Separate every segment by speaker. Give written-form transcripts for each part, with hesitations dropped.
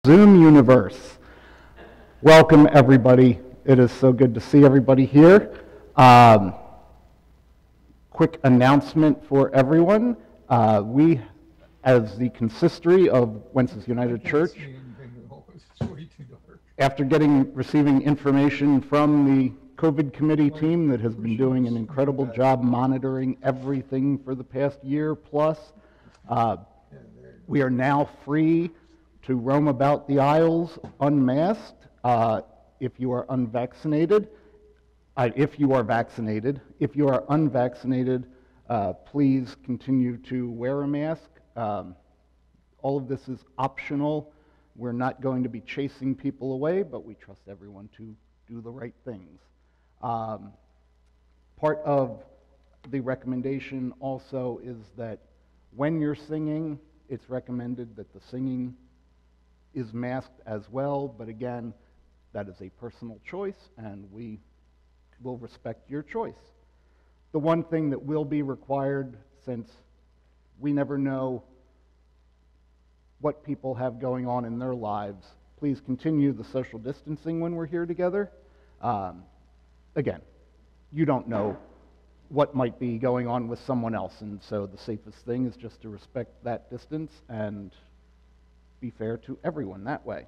Speaker 1: Zoom universe. Welcome, everybody. It is so good to see everybody here. Quick announcement for everyone. We, as the consistory of Wences United Church, after receiving information from the COVID committee team that has been doing an incredible job monitoring everything for the past year plus, we are now free to roam about the aisles unmasked. If you are unvaccinated, if you are vaccinated, if you are unvaccinated, please continue to wear a mask. All of this is optional. We're not going to be chasing people away, but we trust everyone to do the right things. Part of the recommendation also is that when you're singing, it's recommended that the singing is masked as well, but again, that is a personal choice, and we will respect your choice. The one thing that will be required, since we never know what people have going on in their lives, please continue the social distancing when we're here together. Again, you don't know what might be going on with someone else, and so the safest thing is just to respect that distance and be fair to everyone that way.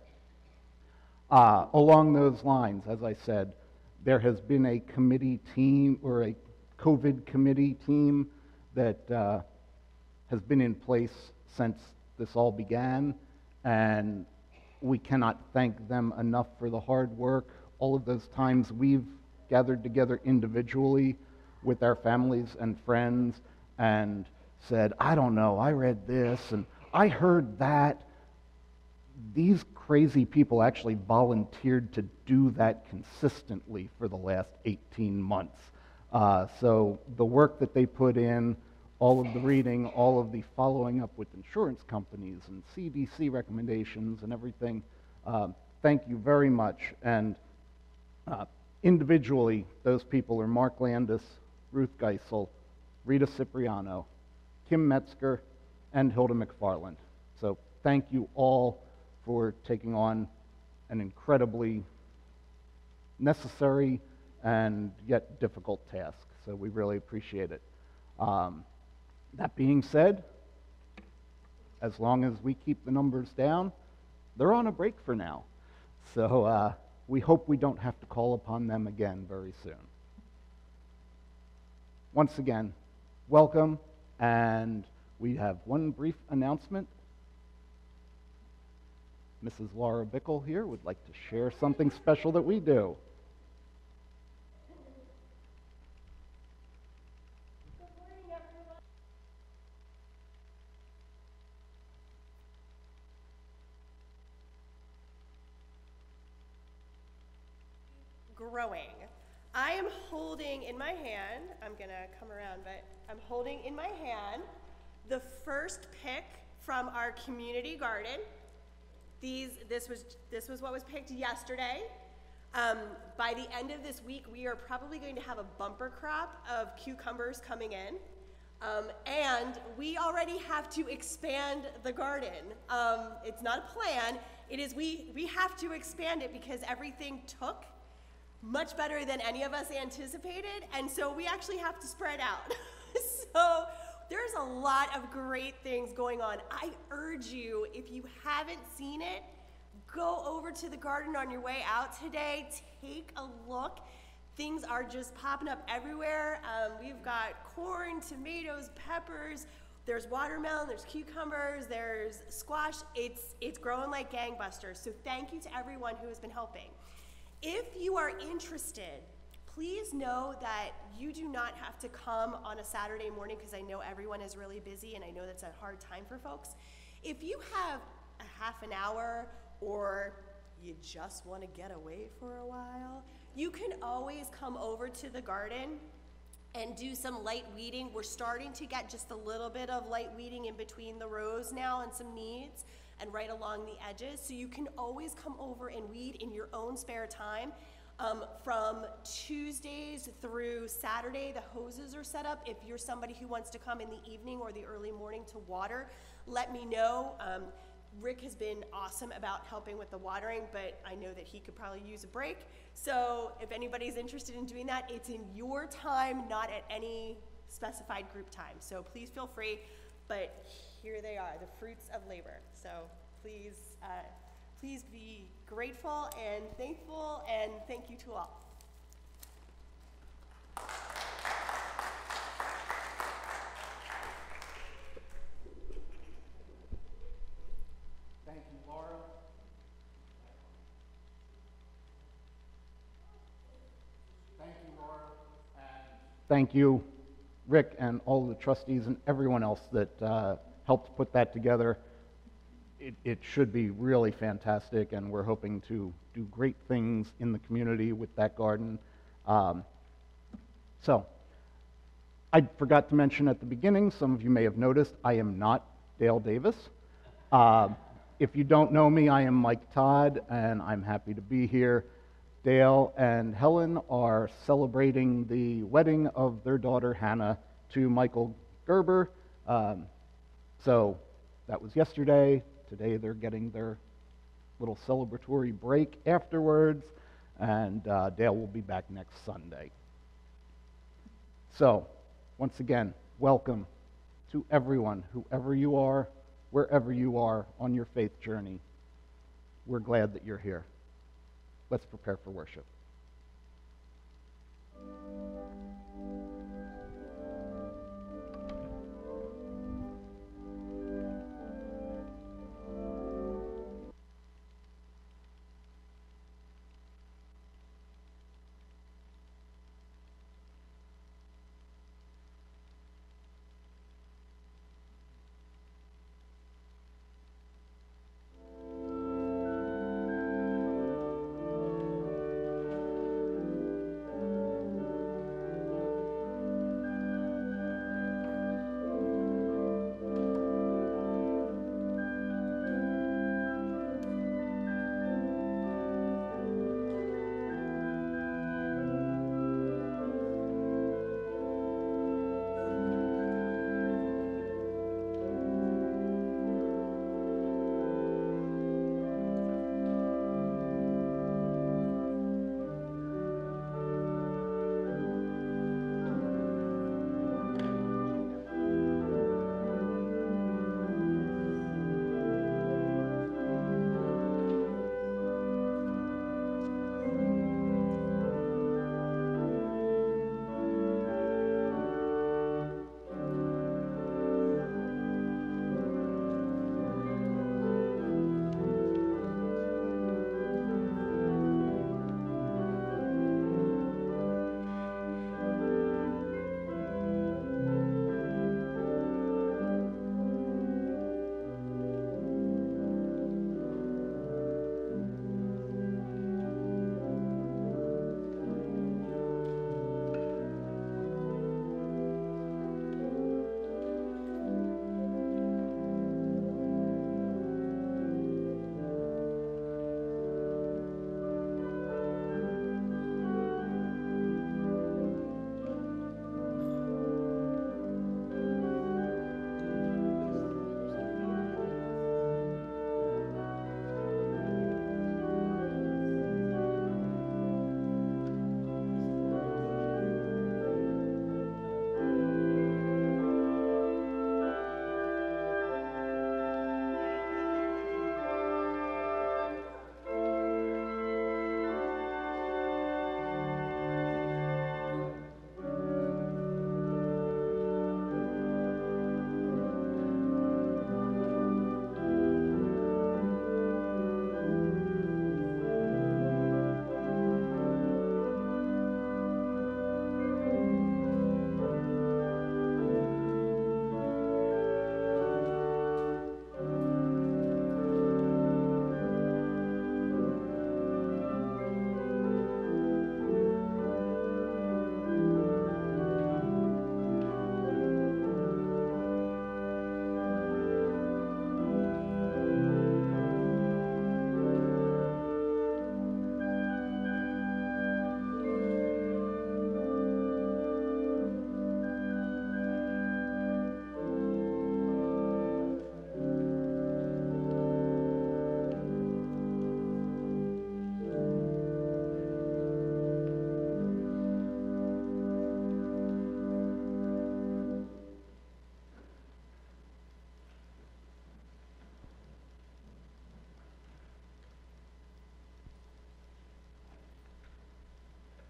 Speaker 1: Along those lines, as I said, there has been a committee team, or a COVID committee team, that has been in place since this all began, and we cannot thank them enough for the hard work. All of those times we've gathered together individually with our families and friends and said, I don't know, I read this and I heard that. These crazy people actually volunteered to do that consistently for the last 18 months. So the work that they put in, all of the reading, all of the following up with insurance companies and CDC recommendations and everything, thank you very much. And individually, those people are Mark Landis, Ruth Geisel, Rita Cipriano, Kim Metzger, and Hilda McFarland. So thank you all for taking on an incredibly necessary and yet difficult task. So we really appreciate it. That being said, as long as we keep the numbers down, they're on a break for now. So we hope we don't have to call upon them again very soon. Once again, welcome, and we have one brief announcement. Mrs. Laura Bickle here would like to share something special that we do.
Speaker 2: Good morning, everyone. Growing. I am holding in my hand, I'm gonna come around, but I'm holding in my hand the first pick from our community garden. This was what was picked yesterday. By the end of this week, we are probably going to have a bumper crop of cucumbers coming in. And we already have to expand the garden. It's not a plan, it is we have to expand it because everything took much better than any of us anticipated, and so we actually have to spread out. So there's a lot of great things going on. I urge you, if you haven't seen it, go over to the garden on your way out today, take a look. Things are just popping up everywhere. We've got corn, tomatoes, peppers, there's watermelon, there's cucumbers, there's squash. It's growing like gangbusters. So thank you to everyone who has been helping. If you are interested, please know that you do not have to come on a Saturday morning, because I know everyone is really busy and I know that's a hard time for folks. If you have a half an hour or you just want to get away for a while, you can always come over to the garden and do some light weeding. We're starting to get just a little bit of light weeding in between the rows now and some needs and right along the edges. So you can always come over and weed in your own spare time. From Tuesdays through Saturday, the hoses are set up. If you're somebody who wants to come in the evening or the early morning to water, let me know. Rick has been awesome about helping with the watering, but I know that he could probably use a break. So if anybody's interested in doing that, it's in your time, not at any specified group time. So please feel free, but here they are, the fruits of labor. So please, please be grateful and thankful, and thank you to all.
Speaker 1: Thank you, Laura. Thank you, Laura. And thank you, Rick, and all the trustees and everyone else that helped put that together. It should be really fantastic, and we're hoping to do great things in the community with that garden. So, I forgot to mention at the beginning, some of you may have noticed, I am not Dale Davis. If you don't know me, I am Mike Todd, and I'm happy to be here. Dale and Helen are celebrating the wedding of their daughter, Hannah, to Michael Gerber. So that was yesterday. Today they're getting their little celebratory break afterwards, and Dale will be back next Sunday. So, once again, welcome to everyone, whoever you are, wherever you are on your faith journey. We're glad that you're here. Let's prepare for worship.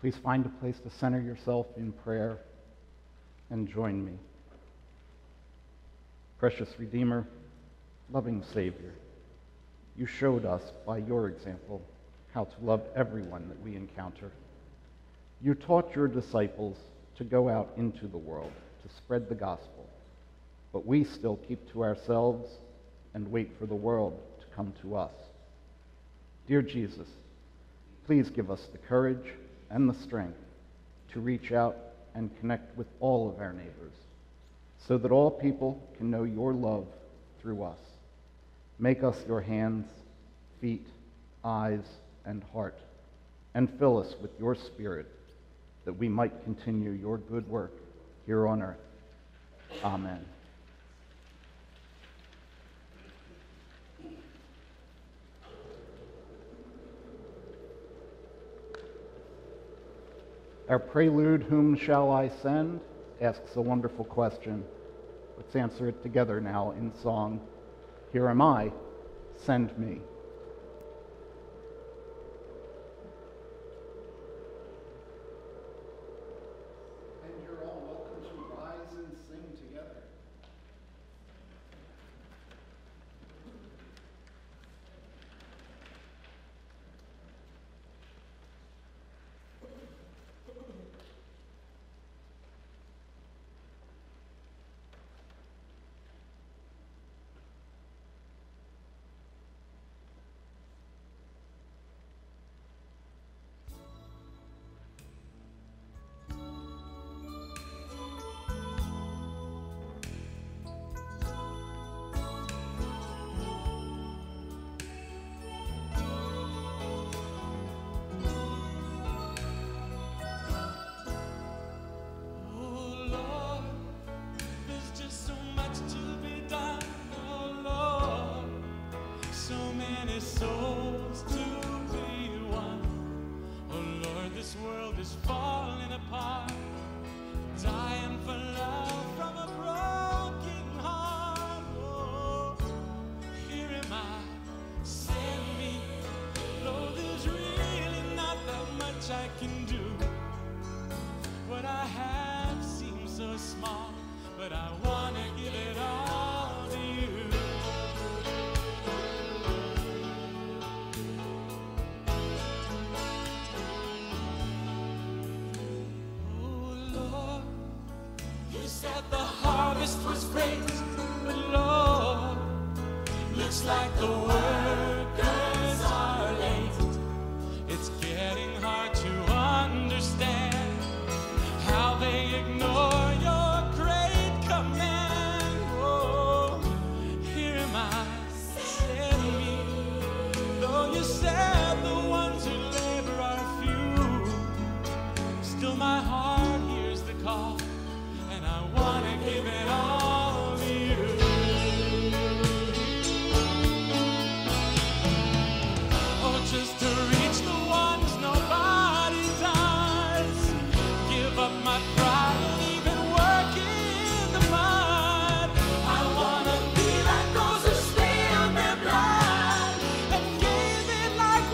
Speaker 1: Please find a place to center yourself in prayer and join me. Precious Redeemer, loving Savior, you showed us by your example how to love everyone that we encounter. You taught your disciples to go out into the world to spread the gospel, but we still keep to ourselves and wait for the world to come to us. Dear Jesus, please give us the courage and the strength to reach out and connect with all of our neighbors so that all people can know your love through us. Make us your hands, feet, eyes, and heart, and fill us with your Spirit that we might continue your good work here on earth. Amen. Our prelude, "Whom Shall I Send?" asks a wonderful question. Let's answer it together now in song. Here am I, send me. And you're all welcome to rise and sing together.
Speaker 3: Souls to be won. Oh Lord, this world is falling apart, dying for love from a broken heart. Oh, here am I, send me. Lord, there's really not that much I can do. What I have seems so small, but I want to give it all to you. Said the harvest was great, but Lord, looks like the workers are late. It's getting hard to understand how they ignore your great command. Oh, here am I, send me. Though you said the ones who labor are few, still my heart hears the call. I want to give it all to you. Oh, just to reach the ones nobody does. Give up my pride and even work in the mud. I want to be like those who spilled their blood and gave it like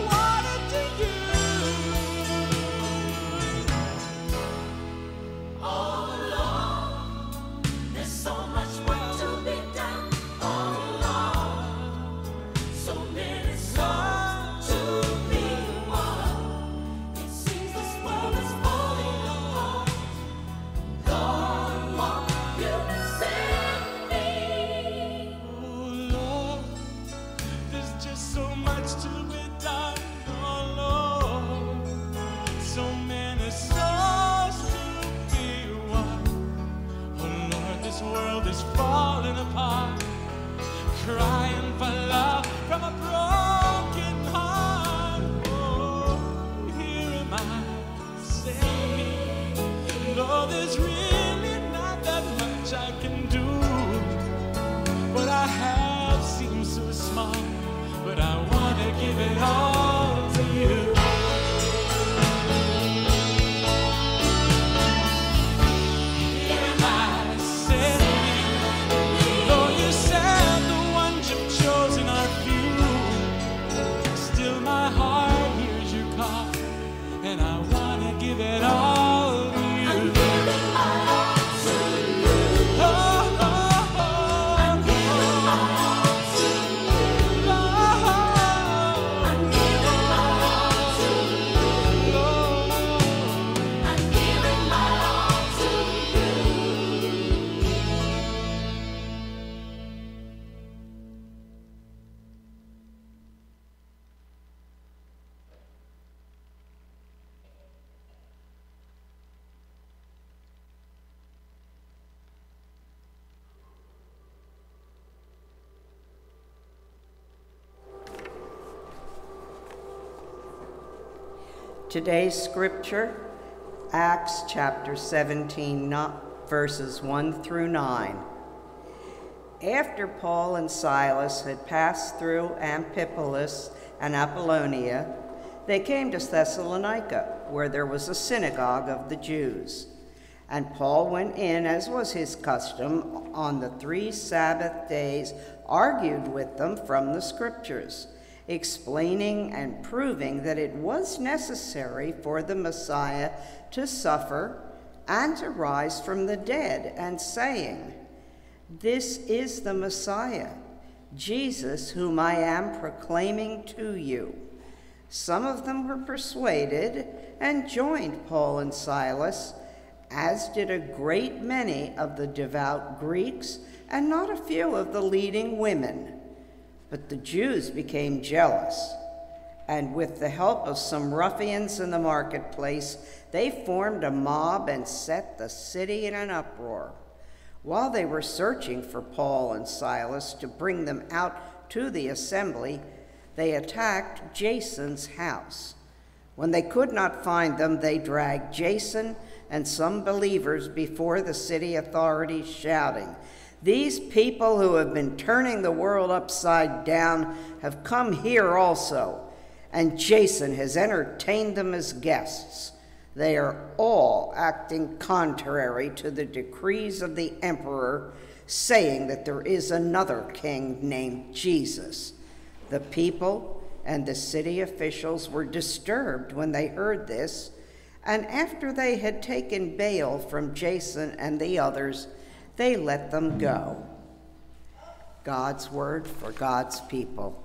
Speaker 4: Today's scripture, Acts chapter 17, verses 1 through 9. After Paul and Silas had passed through Amphipolis and Apollonia, they came to Thessalonica, where there was a synagogue of the Jews. And Paul went in, as was his custom, on the 3 Sabbath days, argued with them from the scriptures, explaining and proving that it was necessary for the Messiah to suffer and to rise from the dead, and saying, "This is the Messiah, Jesus, whom I am proclaiming to you." Some of them were persuaded and joined Paul and Silas, as did a great many of the devout Greeks and not a few of the leading women. But the Jews became jealous, and with the help of some ruffians in the marketplace, they formed a mob and set the city in an uproar. While they were searching for Paul and Silas to bring them out to the assembly, they attacked Jason's house. When they could not find them, they dragged Jason and some believers before the city authorities, shouting, "These people who have been turning the world upside down have come here also, and Jason has entertained them as guests. They are all acting contrary to the decrees of the emperor, saying that there is another king named Jesus." The people and the city officials were disturbed when they heard this, and after they had taken bail from Jason and the others, they let them go. God's word for God's people.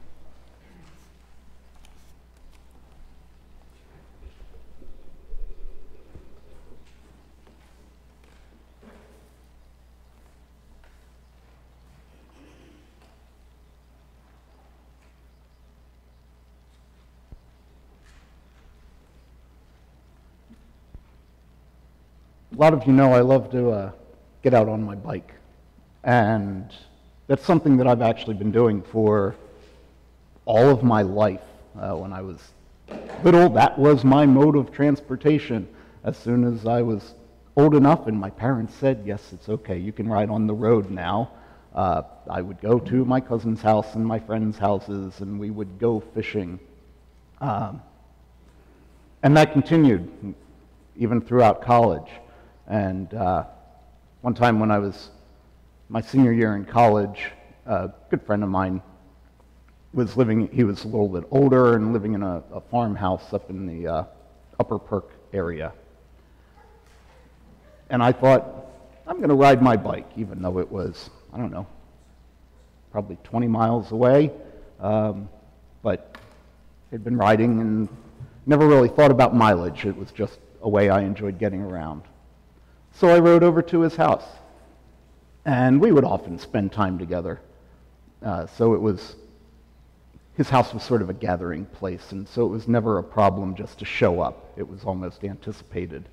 Speaker 1: A lot of you know I love to get out on my bike, and that's something that I've actually been doing for all of my life. When I was little, that was my mode of transportation. As soon as I was old enough and my parents said, "Yes, it's okay, you can ride on the road now," I would go to my cousin's house and my friends' houses, and we would go fishing. And that continued even throughout college. And one time when I was my senior year in college, a good friend of mine was living, he was a little bit older and living in a farmhouse up in the Upper Perk area. And I thought, I'm going to ride my bike, even though it was, I don't know, probably 20 miles away. But I'd been riding and never really thought about mileage. It was just a way I enjoyed getting around. So I rode over to his house, and we would often spend time together. So it was, his house was sort of a gathering place, and so it was never a problem just to show up. It was almost anticipated.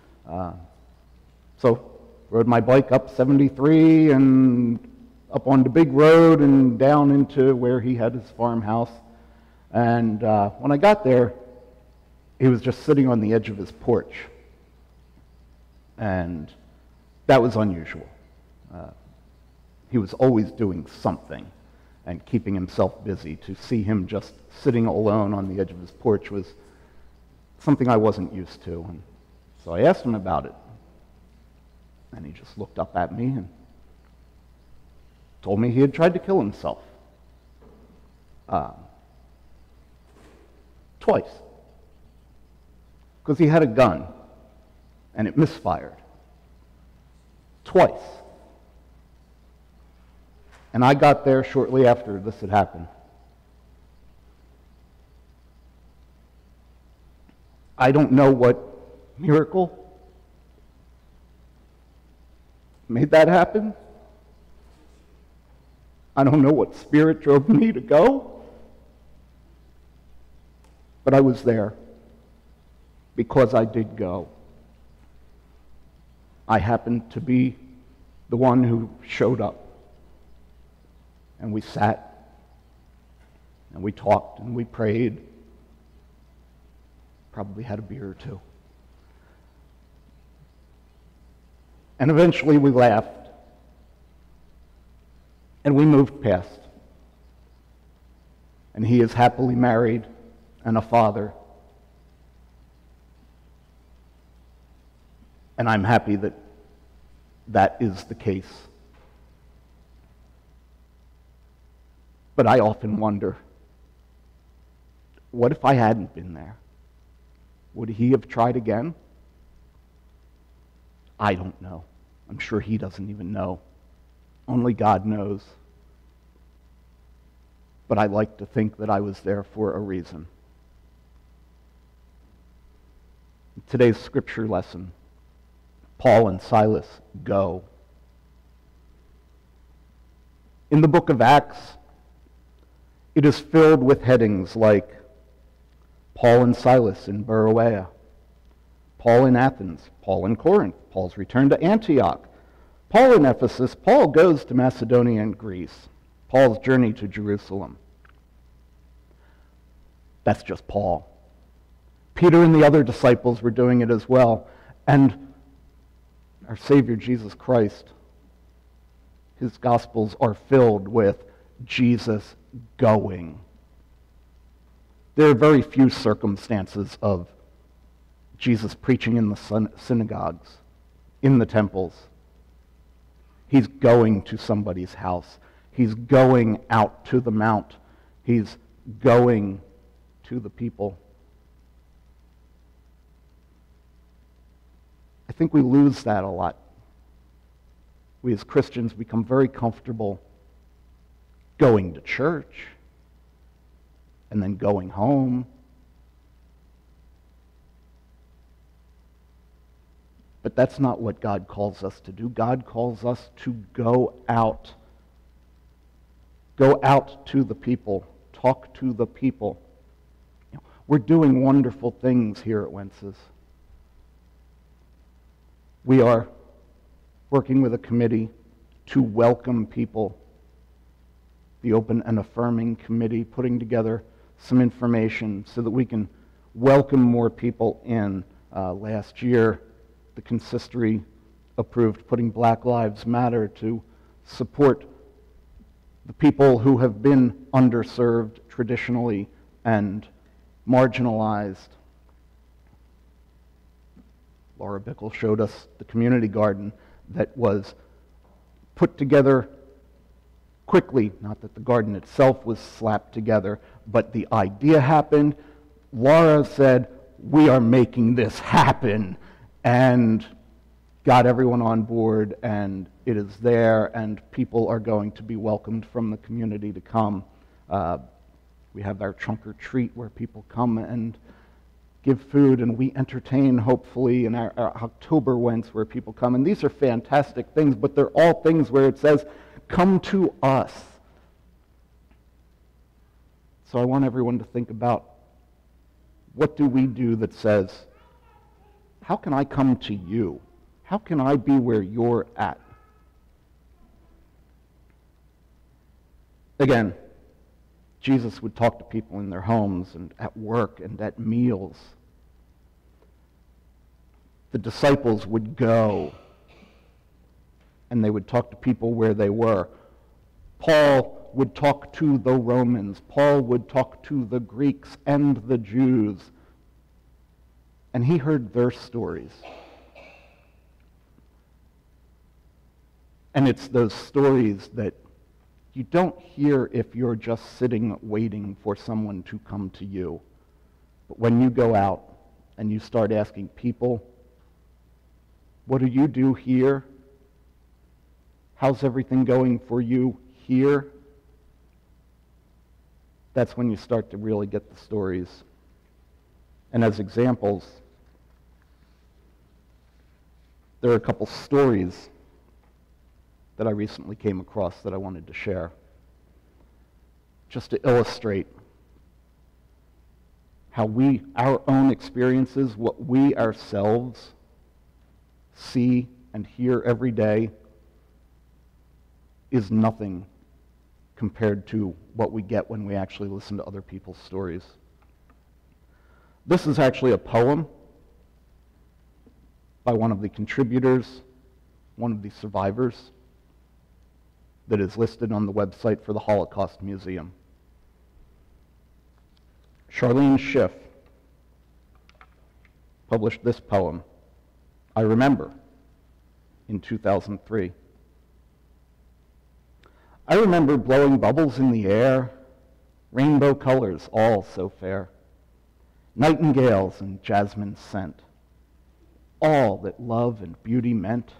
Speaker 1: So rode my bike up 73 and up on the big road and down into where he had his farmhouse. And when I got there, he was just sitting on the edge of his porch. And that was unusual. He was always doing something and keeping himself busy. To see him just sitting alone on the edge of his porch was something I wasn't used to. And so I asked him about it. And he just looked up at me and told me he had tried to kill himself. Twice. Because he had a gun. And it misfired. Twice. And I got there shortly after this had happened. I don't know what miracle made that happen. I don't know what spirit drove me to go. But I was there because I did go. I happened to be the one who showed up. And we sat, and we talked, and we prayed. Probably had a beer or two. And eventually we laughed, and we moved past. And he is happily married and a father. And I'm happy that that is the case. But I often wonder, what if I hadn't been there? Would he have tried again? I don't know. I'm sure he doesn't even know. Only God knows. But I like to think that I was there for a reason. Today's scripture lesson, Paul and Silas go. In the book of Acts, it is filled with headings like Paul and Silas in Beroea, Paul in Athens, Paul in Corinth, Paul's return to Antioch, Paul in Ephesus, Paul goes to Macedonia and Greece, Paul's journey to Jerusalem. That's just Paul. Peter and the other disciples were doing it as well. And our Savior Jesus Christ, his Gospels are filled with Jesus going. There are very few circumstances of Jesus preaching in the synagogues, in the temples. He's going to somebody's house. He's going out to the mount. He's going to the people. I think we lose that a lot. We as Christians become very comfortable going to church and then going home. But that's not what God calls us to do. God calls us to go out. Go out to the people. Talk to the people. We're doing wonderful things here at Wences. We are working with a committee to welcome people. The Open and Affirming Committee, putting together some information so that we can welcome more people in. Last year, the consistory approved putting Black Lives Matter to support the people who have been underserved traditionally and marginalized. Laura Bickle showed us the community garden that was put together quickly. Not that the garden itself was slapped together, but the idea happened. Laura said, "We are making this happen," and got everyone on board, and it is there, and people are going to be welcomed from the community to come. We have our trunk or treat where people come and give food, and we entertain, hopefully, in our October Wents where people come. And these are fantastic things, but they're all things where it says, come to us. So I want everyone to think about, what do we do that says, how can I come to you? How can I be where you're at? Again, Jesus would talk to people in their homes and at work and at meals. The disciples would go and they would talk to people where they were. Paul would talk to the Romans. Paul would talk to the Greeks and the Jews. And he heard their stories. And it's those stories that you don't hear if you're just sitting waiting for someone to come to you. But when you go out and you start asking people, what do you do here? How's everything going for you here? That's when you start to really get the stories. And as examples, there are a couple stories that I recently came across that I wanted to share, just to illustrate how our own experiences, what we ourselves see and hear every day, is nothing compared to what we get when we actually listen to other people's stories. This is actually a poem by one of the contributors, one of the survivors, that is listed on the website for the Holocaust Museum. Charlene Schiff published this poem, I Remember, in 2003. I remember blowing bubbles in the air, rainbow colors all so fair, nightingales and jasmine scent, all that love and beauty meant.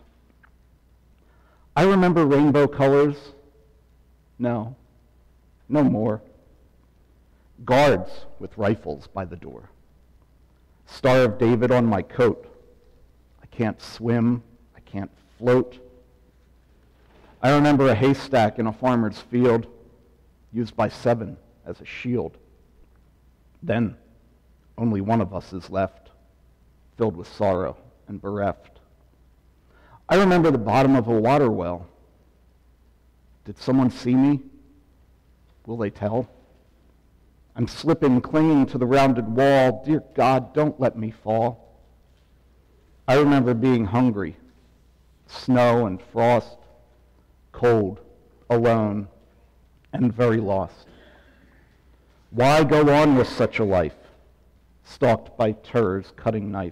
Speaker 1: I remember rainbow colors, no more. Guards with rifles by the door. Star of David on my coat. I can't swim, I can't float. I remember a haystack in a farmer's field, used by 7 as a shield. Then, only one of us is left, filled with sorrow and bereft. I remember the bottom of a water well. Did someone see me? Will they tell? I'm slipping, clinging to the rounded wall. Dear God, don't let me fall. I remember being hungry, snow and frost, cold, alone, and very lost. Why go on with such a life, stalked by terror's cutting knife?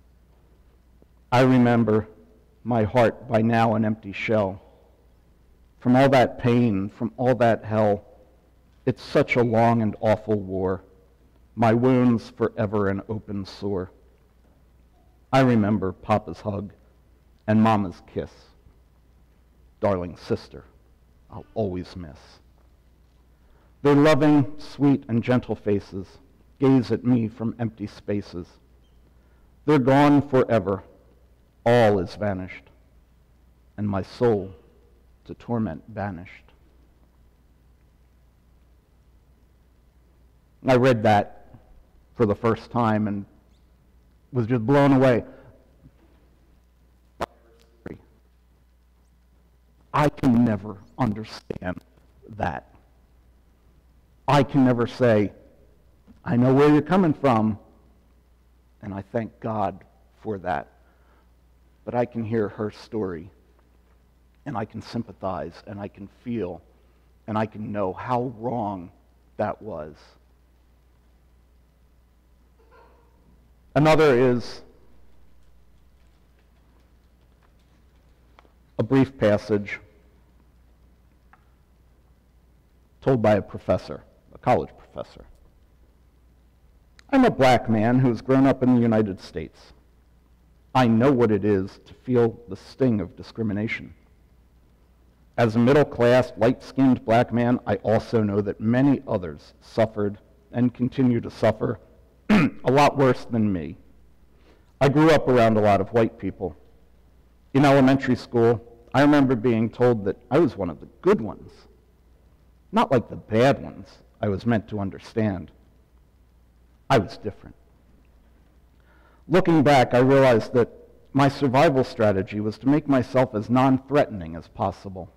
Speaker 1: I remember my heart by now an empty shell. From all that pain, from all that hell, it's such a long and awful war, my wounds forever an open sore. I remember Papa's hug and Mama's kiss. Darling sister, I'll always miss. Their loving, sweet, and gentle faces gaze at me from empty spaces. They're gone forever, all is vanished, and my soul to torment banished. I read that for the first time and was just blown away. I can never understand that. I can never say, I know where you're coming from, and I thank God for that. But I can hear her story, and I can sympathize, and I can feel, and I can know how wrong that was. Another is a brief passage told by a professor, a college professor. I'm a black man who's grown up in the United States. I know what it is to feel the sting of discrimination. As a middle-class, light-skinned black man, I also know that many others suffered and continue to suffer a lot worse than me. I grew up around a lot of white people. In elementary school, I remember being told that I was one of the good ones, not like the bad ones I was meant to understand. I was different. Looking back, I realized that my survival strategy was to make myself as non-threatening as possible.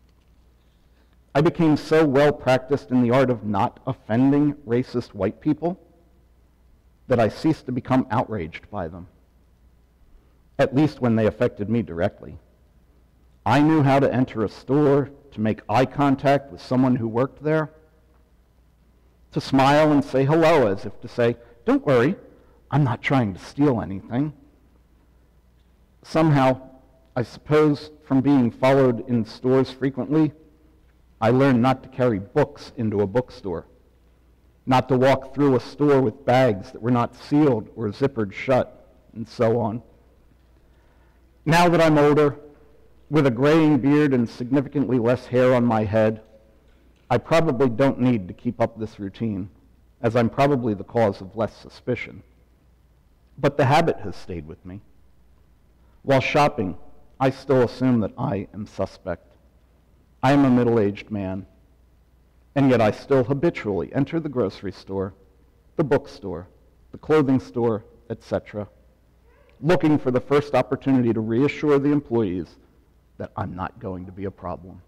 Speaker 1: I became so well practiced in the art of not offending racist white people that I ceased to become outraged by them, at least when they affected me directly. I knew how to enter a store, to make eye contact with someone who worked there, to smile and say hello as if to say, don't worry, I'm not trying to steal anything. Somehow, I suppose from being followed in stores frequently, I learned not to carry books into a bookstore, not to walk through a store with bags that were not sealed or zippered shut, and so on. Now that I'm older, with a graying beard and significantly less hair on my head, I probably don't need to keep up this routine, as I'm probably the cause of less suspicion. But the habit has stayed with me. While shopping, I still assume that I am suspect. I am a middle-aged man, and yet I still habitually enter the grocery store, the bookstore, the clothing store, etc., looking for the first opportunity to reassure the employees that I'm not going to be a problem.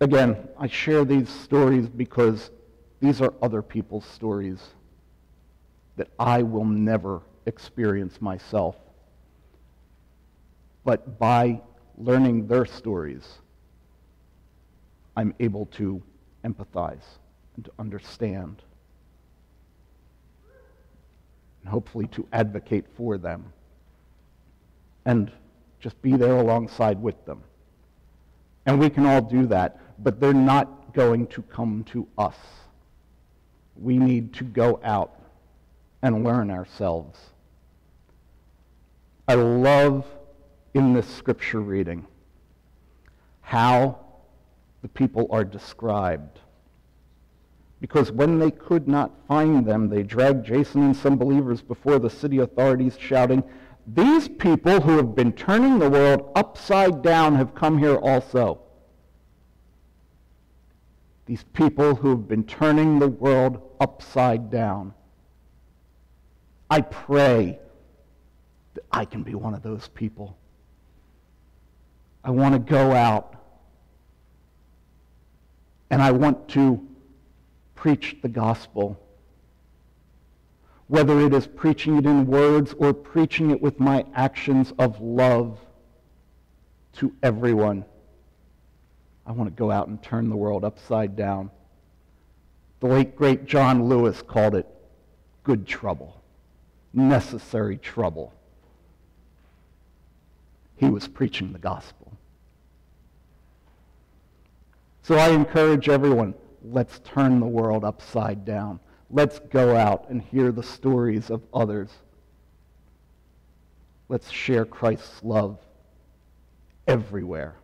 Speaker 1: Again, I share these stories because these are other people's stories that I will never experience myself. But by learning their stories, I'm able to empathize and to understand, and hopefully to advocate for them, and just be there alongside with them. And we can all do that, but they're not going to come to us. We need to go out and learn ourselves. I love in this scripture reading how the people are described. Because when they could not find them, they dragged Jason and some believers before the city authorities, shouting, "These people who have been turning the world upside down have come here also." These people who have been turning the world upside down. I pray that I can be one of those people. I want to go out and I want to preach the gospel, whether it is preaching it in words or preaching it with my actions of love to everyone. I want to go out and turn the world upside down. The late, great John Lewis called it good trouble, necessary trouble. He was preaching the gospel. So I encourage everyone, let's turn the world upside down. Let's go out and hear the stories of others. Let's share Christ's love everywhere.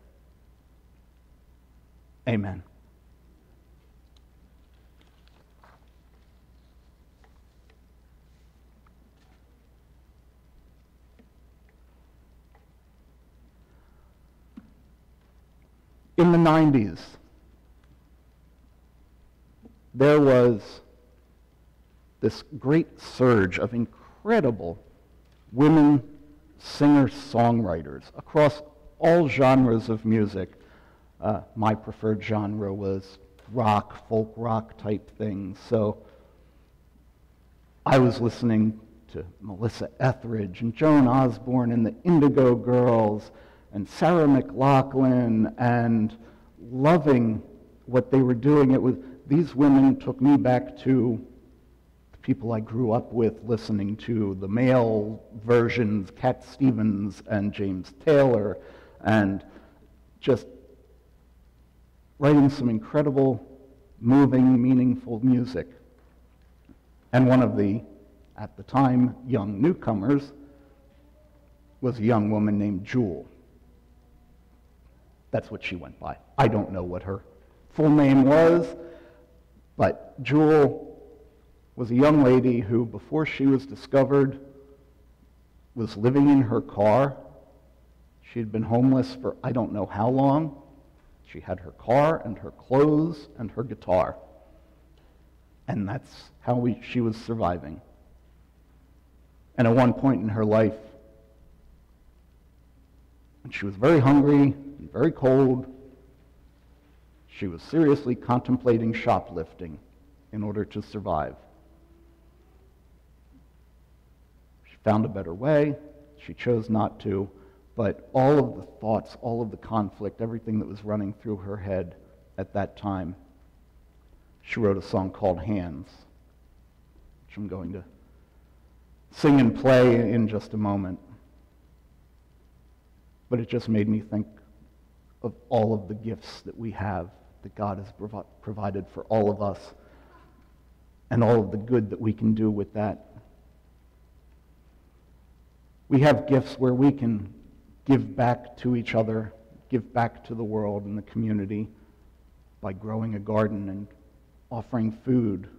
Speaker 1: Amen. In the 90s, there was this great surge of incredible women singer-songwriters across all genres of music. My preferred genre was rock, folk rock type things. So I was listening to Melissa Etheridge and Joan Osborne and the Indigo Girls and Sarah McLachlan and loving what they were doing. These women took me back to the people I grew up with listening to, the male versions, Cat Stevens and James Taylor, and just writing some incredible, moving, meaningful music. And one of the, at the time, young newcomers was a young woman named Jewel. That's what she went by. I don't know what her full name was, but Jewel was a young lady who, before she was discovered, was living in her car. She had been homeless for I don't know how long. She had her car and her clothes and her guitar. And that's how she was surviving. And at one point in her life, when she was very hungry and very cold, she was seriously contemplating shoplifting in order to survive. She found a better way. She chose not to. But all of the thoughts, all of the conflict, everything that was running through her head at that time, she wrote a song called Hands, which I'm going to sing and play in just a moment. But it just made me think of all of the gifts that we have, that God has provided for all of us, and all of the good that we can do with that. We have gifts where we can give back to each other, give back to the world and the community by growing a garden and offering food.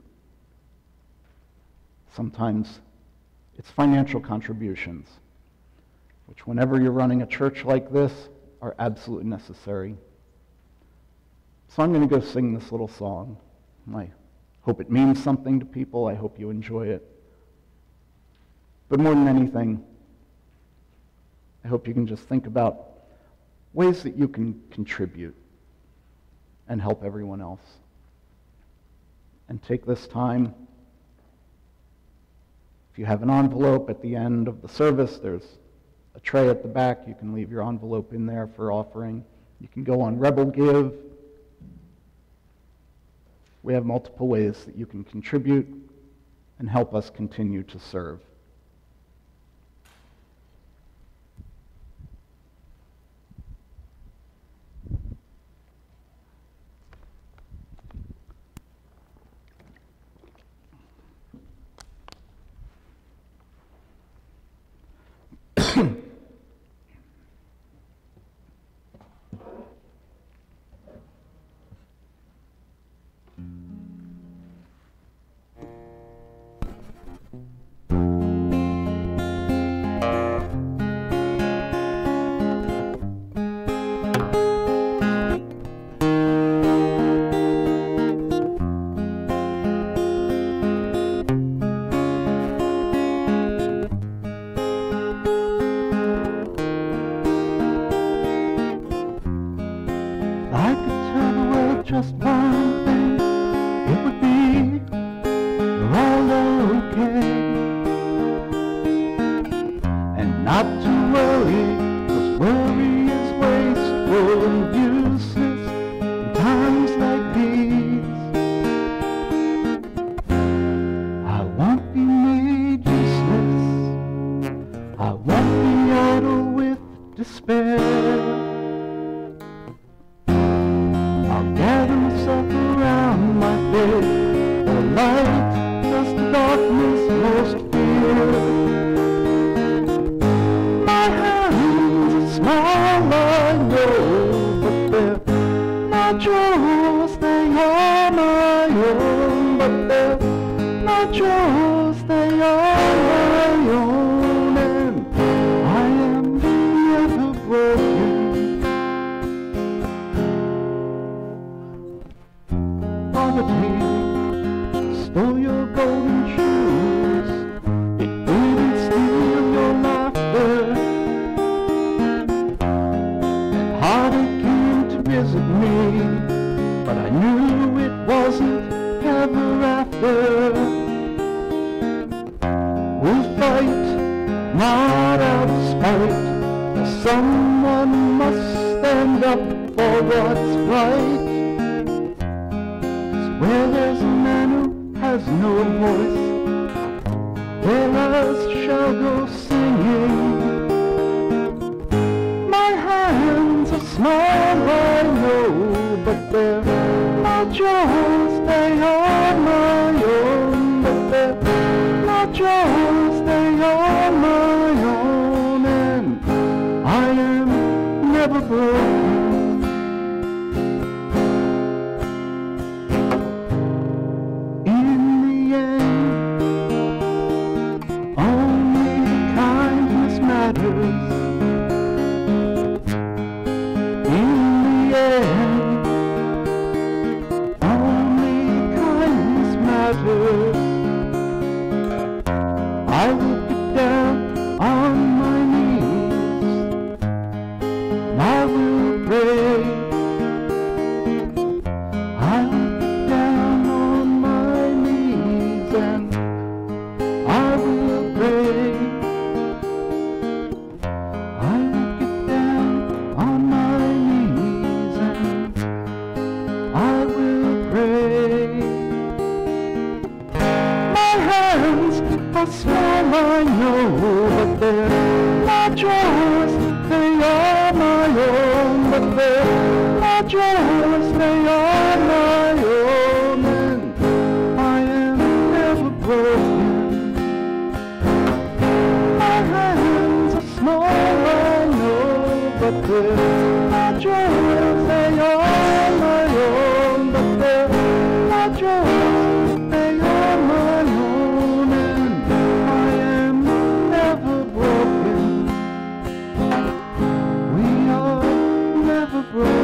Speaker 1: Sometimes it's financial contributions, which whenever you're running a church like this are absolutely necessary. So I'm going to go sing this little song. I hope it means something to people. I hope you enjoy it. But more than anything, I hope you can just think about ways that you can contribute and help everyone else. And take this time, if you have an envelope at the end of the service, there's a tray at the back. You can leave your envelope in there for offering. You can go on Rebel Give. We have multiple ways that you can contribute and help us continue to serve.
Speaker 5: I could tell the world just one thing, it would be all okay. And not to worry, 'cause worry is wasteful and useless in times like these. I won't be made useless, I won't be idle with despair. Gather myself around my bed, the light does the darkness most fear. My hands are small, I know, but they're not yours, they are my own. But they're not yours, they are my own. And I am never broken. Poverty stole your golden shoes, it didn't steal your laughter. And heartache came to visit me, but I knew it wasn't ever after. We'll fight, not out of spite, for someone must stand up for what's right. Where there's a man who has no voice, there others shall go singing. My hands are small, I know, but they're not yours, they are my own. But they're not yours, they are my own. And I am never broken. I will get down on my knees, and I will pray. I will get down on my knees, and I will pray. I will get down on my knees, and I will pray. My hands are small, I know, but they're not yours, they are my own. But they're not yours, they are my own. And I am never broken. My hands are small, I know, but they're not yours, they are my own. But they're not yours, they are my own. And I am never broken. We are never broken.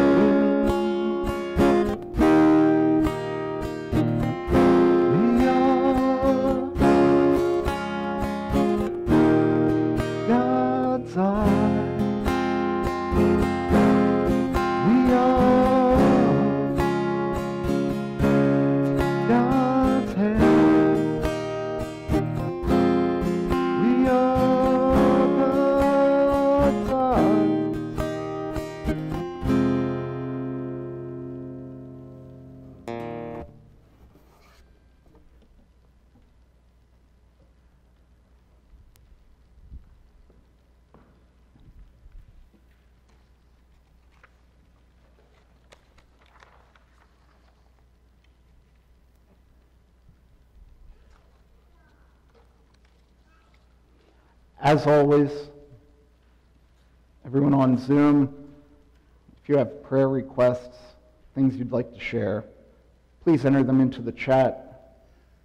Speaker 1: As always, everyone on Zoom, if you have prayer requests, things you'd like to share, please enter them into the chat.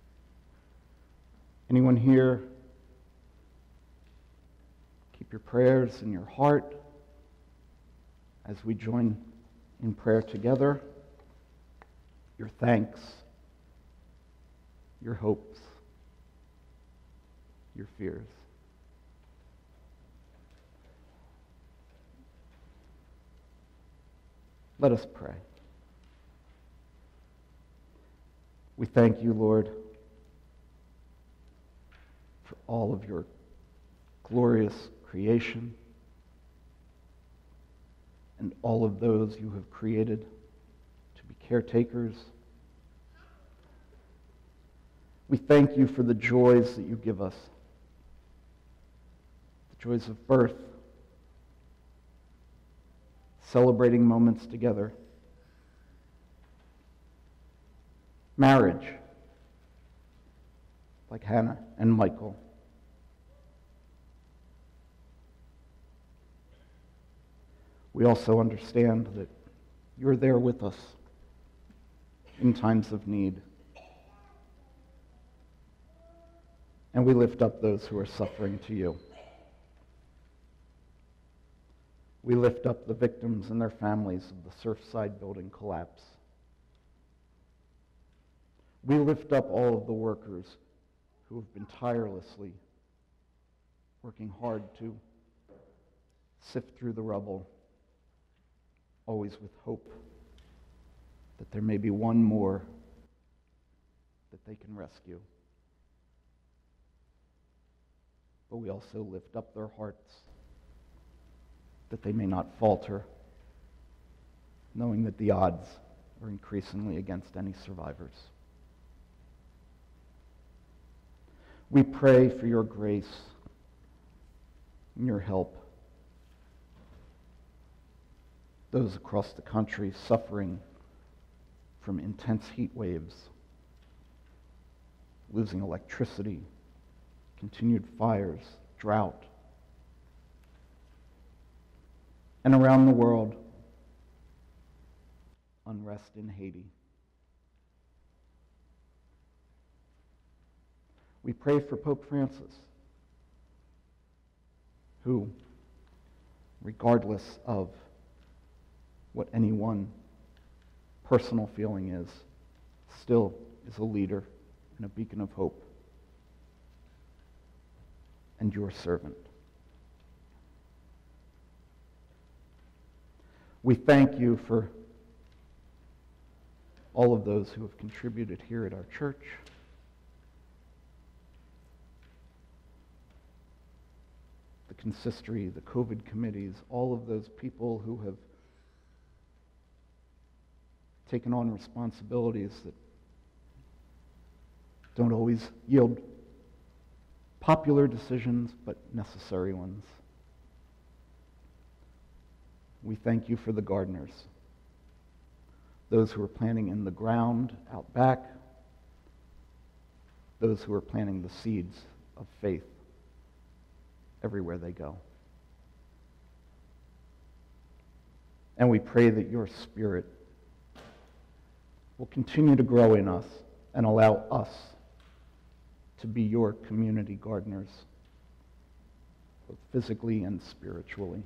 Speaker 1: Anyone here, keep your prayers in your heart as we join in prayer together. Your thanks, your hopes, your fears. Let us pray. We thank you, Lord, for all of your glorious creation and all of those you have created to be caretakers. We thank you for the joys that you give us, the joys of birth, celebrating moments together, marriage, like Hannah and Michael, we also understand that you're there with us in times of need. And we lift up those who are suffering to you. We lift up the victims and their families of the Surfside building collapse. We lift up all of the workers who have been tirelessly working hard to sift through the rubble, always with hope that there may be one more that they can rescue. But we also lift up their hearts that they may not falter, knowing that the odds are increasingly against any survivors. We pray for your grace and your help. Those across the country suffering from intense heat waves, losing electricity, continued fires, drought, and around the world, unrest in Haiti. We pray for Pope Francis, who, regardless of what any one personal feeling is, still is a leader and a beacon of hope, and your servant. We thank you for all of those who have contributed here at our church. The consistory, the COVID committees, all of those people who have taken on responsibilities that don't always yield popular decisions, but necessary ones. We thank you for the gardeners, those who are planting in the ground out back, those who are planting the seeds of faith everywhere they go. And we pray that your Spirit will continue to grow in us and allow us to be your community gardeners, both physically and spiritually.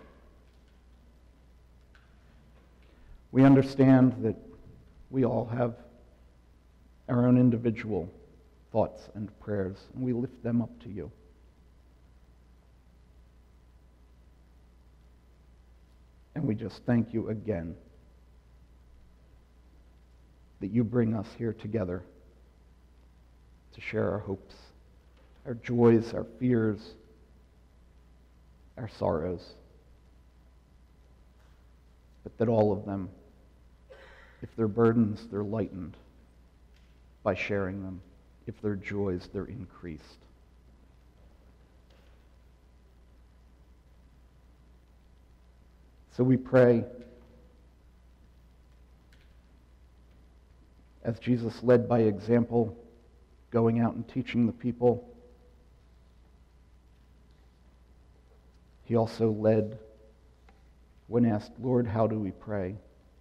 Speaker 1: We understand that we all have our own individual thoughts and prayers, and we lift them up to you. And we just thank you again that you bring us here together to share our hopes, our joys, our fears, our sorrows, but that all of them, if they're burdens, they're lightened by sharing them. If they're joys, they're increased. So we pray, as Jesus led by example, going out and teaching the people, He also led when asked, Lord, how do we pray?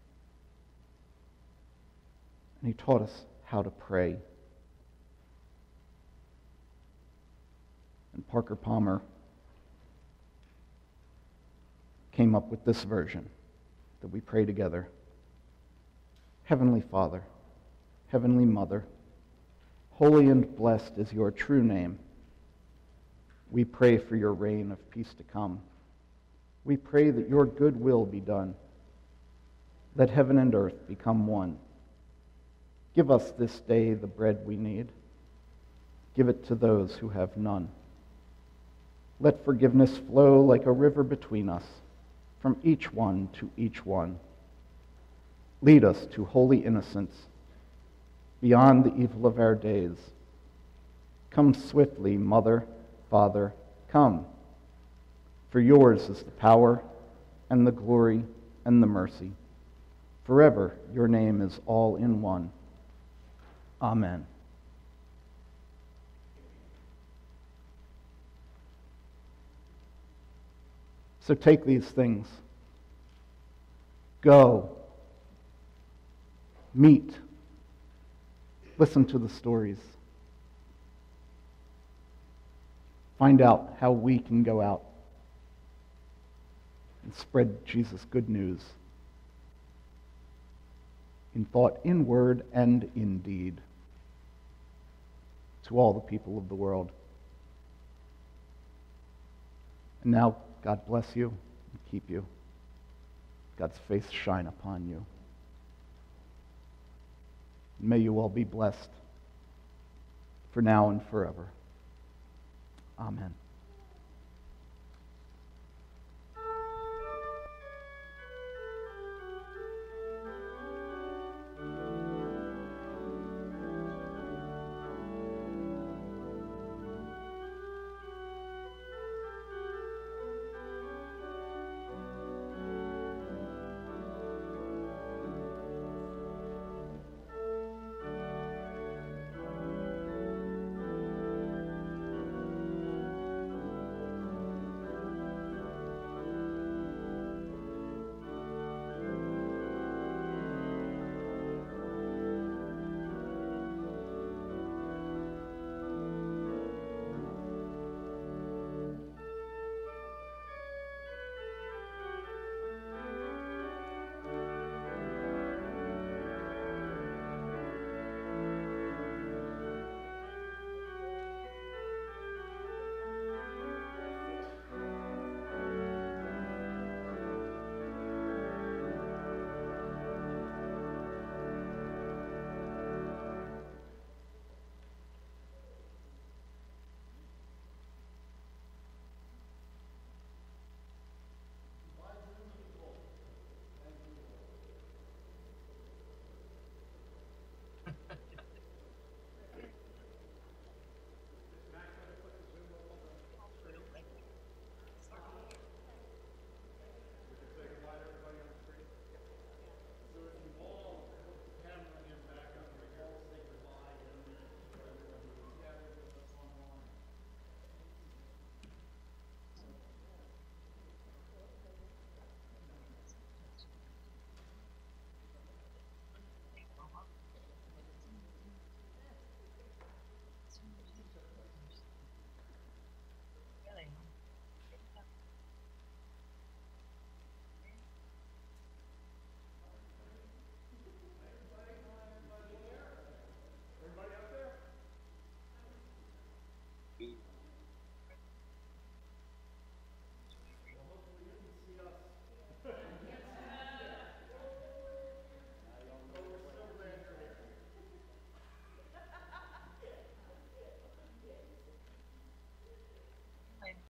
Speaker 1: And he taught us how to pray. And Parker Palmer came up with this version that we pray together. Heavenly Father, Heavenly Mother, holy and blessed is your true name. We pray for your reign of peace to come. We pray that your good will be done. Let heaven and earth become one. Give us this day the bread we need. Give it to those who have none. Let forgiveness flow like a river between us, from each one to each one. Lead us to holy innocence, beyond the evil of our days. Come swiftly, Mother, Father, come. For yours is the power and the glory and the mercy. Forever your name is all in one. Amen. So take these things. Go. Meet. Listen to the stories. Find out how we can go out and spread Jesus' good news in thought, in word, and in deed to all the people of the world. And now, God bless you and keep you. God's face shine upon you. May you all be blessed for now and forever. Amen.